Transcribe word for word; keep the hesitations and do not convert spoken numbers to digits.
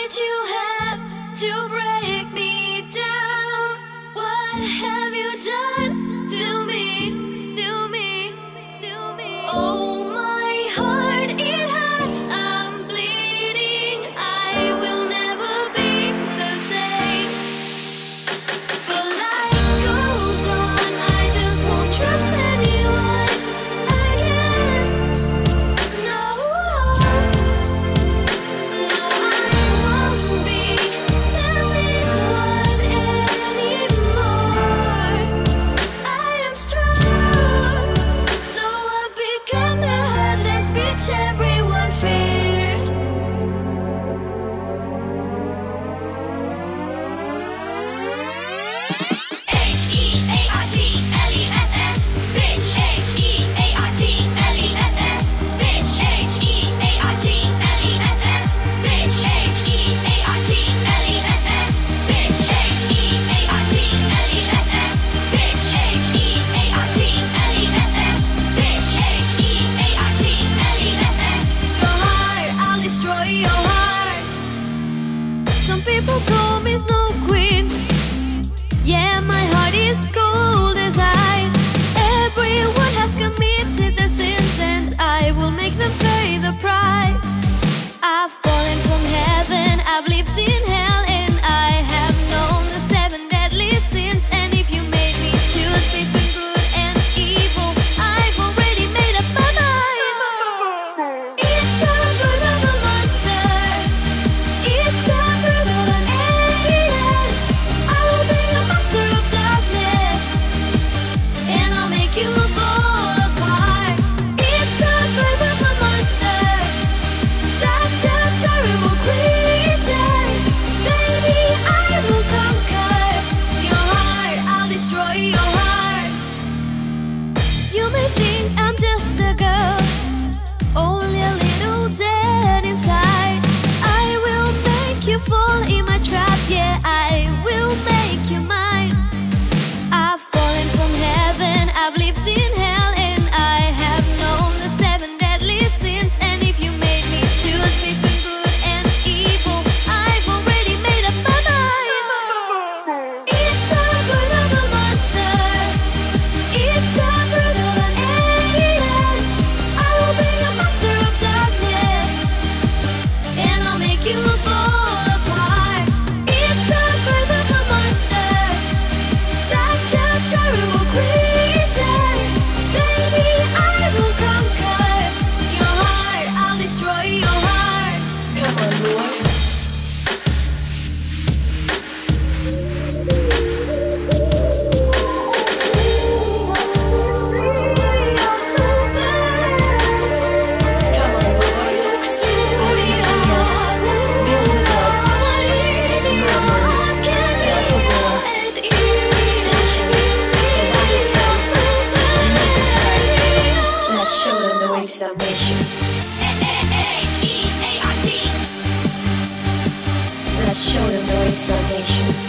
did you have to break me down? What have you done to me? To me, to me. Oh, my heart, it hurts. I'm bleeding. I will never be the same. But life goes on. I just won't trust anyone again. No, no, I won't be anyone anymore. I am strong, so I've become the heartless bitch everyone fears. H E A R T L E S S, bitch. H E A R T L E S S, bitch. H E A R T L E S S, bitch. H E A R T L E S S, bitch. H E A R T L E S S, bitch. H E A R T L E S S, bitch. H E A R T L E S S. Your heart, I'll destroy your heart. Some people call me Snow Queen. Yeah, my heart is cold as ice. Everyone has committed their sins, and I will make them pay the price. I've fallen from heaven, I've lived in hell, and I have known the seven deadly sins. And if you made me choose between good and evil, I've already made up my mind. It's time for the monster. It's time for the alien. I will be a master of darkness, and I'll make you fall apart. It's time for the monster. Such a terrible creature. Baby, I will conquer your heart. I'll destroy your heart. You may think I'm just a girl, only a little dead inside. I will make you fall in my trap. Yeah, I will make you mine. I've fallen from heaven, I've lived in hell, and I have known the seven deadly sins. And if you made me choose between good and evil, I've already made up my mind. It's time for the monster. It's time for the alien. I will be a master of darkness, and I'll make you fall apart. It's time for the monster. Such a terrible creature. Baby, I will conquer your heart. I'll destroy your heart. Come on, boys. Come on, boys. Let's show them the way to damnation. H E A R T. Let's show them the way to damnation.